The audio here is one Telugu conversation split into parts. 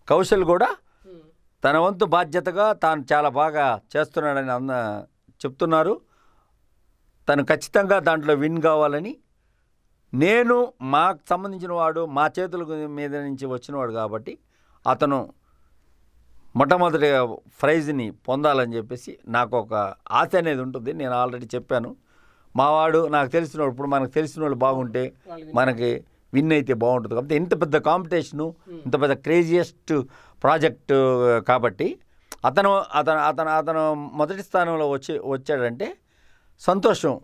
కౌశల్ కూడా తన వంతు బాధ్యతగా తాను చాలా బాగా చేస్తున్నాడని చెప్తున్నారు. తను ఖచ్చితంగా దాంట్లో విన్ కావాలని, నేను మాకు సంబంధించిన వాడు, మా చేతుల మీద నుంచి వచ్చినవాడు కాబట్టి అతను మొట్టమొదటి ప్రైజ్ని పొందాలని చెప్పేసి నాకు ఒక ఆశ అనేది ఉంటుంది. నేను ఆల్రెడీ చెప్పాను, మావాడు నాకు తెలిసినవాడు, ఇప్పుడు మనకు తెలిసిన వాళ్ళు బాగుంటే మనకి విన్ అయితే బాగుంటుంది. కాబట్టి ఇంత పెద్ద కాంపిటీషను, ఇంత పెద్ద క్రేజియస్ట్ ప్రాజెక్టు కాబట్టి అతను అతను అతను అతను మొదటి స్థానంలో వచ్చాడంటే సంతోషం.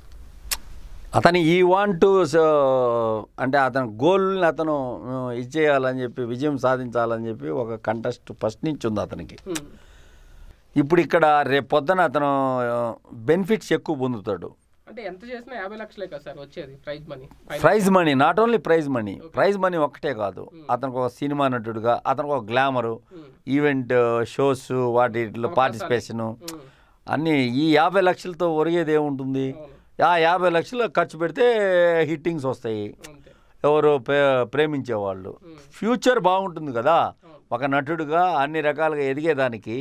అతను ఈ వాంట్ అంటే అతని గోల్ని అతను ఇచ్చేయాలని చెప్పి, విజయం సాధించాలని చెప్పి ఒక కంటెస్ట్ ఫస్ట్ నుంచి ఉంది అతనికి. ఇప్పుడు ఇక్కడ రేపు పొద్దున అతను బెనిఫిట్స్ ఎక్కువ పొందుతాడు. అంటే ఎంత చేసినా 50 లక్షలే కదా సార్ వచ్చేది prize money. Prize money, not only prize money ఒక్కటే కాదు, అతనికి ఒక సినిమా నటుడుగా అతనికి ఒక గ్లామరు, ఈవెంట్ షోస్ వాటిలో పార్టిసిపేషను అన్నీ. ఈ 50 లక్షలతో ఒరిగేది ఏముంటుంది? ఆ 50 లక్షలు ఖర్చు పెడితే హిట్టింగ్స్ వస్తాయి, ఎవరు ప్రేమించేవాళ్ళు. ఫ్యూచర్ బాగుంటుంది కదా ఒక నటుడుగా, అన్ని రకాలుగా ఎదిగేదానికి.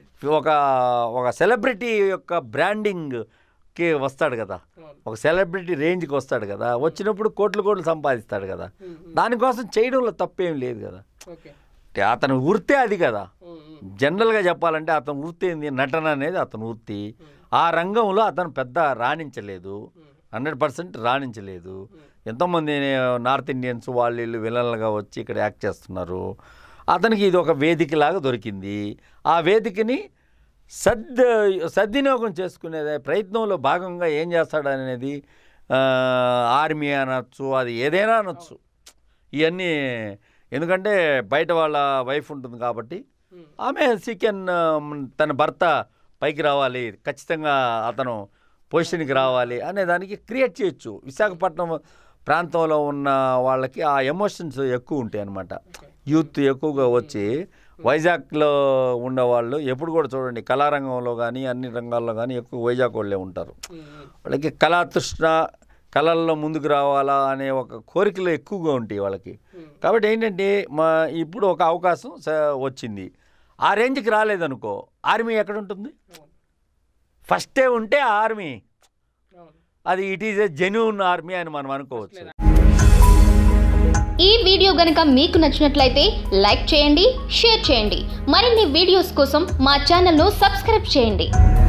ఒక సెలబ్రిటీ యొక్క బ్రాండింగ్కి వస్తాడు కదా, ఒక సెలబ్రిటీ రేంజ్కి వస్తాడు కదా, వచ్చినప్పుడు కోట్లు సంపాదిస్తాడు కదా. దానికోసం చేయడంలో తప్పేం లేదు కదా. అతను వృత్తే అది కదా. జనరల్గా చెప్పాలంటే అతను వృత్తి ఏంది? నటన అనేది అతను వృత్తి. ఆ రంగంలో అతను పెద్ద రాణించలేదు, 100% రాణించలేదు. ఎంతోమంది నార్త్ ఇండియన్స్ వాళ్ళు విలన్లుగా వచ్చి ఇక్కడ యాక్ట్ చేస్తున్నారు. అతనికి ఇది ఒక వేదికలాగా దొరికింది. ఆ వేదికని సద్వినియోగం చేసుకునే ప్రయత్నంలో భాగంగా ఏం చేస్తాడనేది, ఆర్మీ అనొచ్చు, అది ఏదైనా అనొచ్చు ఇవన్నీ. ఎందుకంటే బయట వాళ్ళ వైఫ్ ఉంటుంది కాబట్టి ఆమె సీకెన్ తన భర్త పైకి రావాలి, ఖచ్చితంగా అతను పొజిషన్కి రావాలి అనే దానికి క్రియేట్ చేయొచ్చు. విశాఖపట్నం ప్రాంతంలో ఉన్న వాళ్ళకి ఆ ఎమోషన్స్ ఎక్కువ ఉంటాయి అన్నమాట. యూత్ ఎక్కువగా వచ్చి వైజాగ్లో ఉండేవాళ్ళు ఎప్పుడు కూడా చూడండి, కళారంగంలో కానీ అన్ని రంగాల్లో కానీ ఎక్కువ వైజాగ్ వాళ్ళే ఉంటారు. వాళ్ళకి కళాతృష్ణ, కళల్లో ముందుకు రావాలా అనే ఒక కోరికలు ఎక్కువగా ఉంటాయి వాళ్ళకి. కాబట్టి ఏంటంటే ఇప్పుడు ఒక అవకాశం వచ్చింది, ఆ రేంజ్కి రాలేదనుకో, ఆర్మీ ఎక్కడ ఉంటుంది? ఫస్టే ఉంటే ఆర్మీ అది it is a genuine army అని మనం అనుకోవచ్చు. ఈ వీడియో గనుక మీకు నచ్చినట్లయితే లైక్ చేయండి, షేర్ చేయండి. మరిన్ని వీడియోస్ కోసం మా ఛానల్ను సబ్స్క్రైబ్ చేయండి.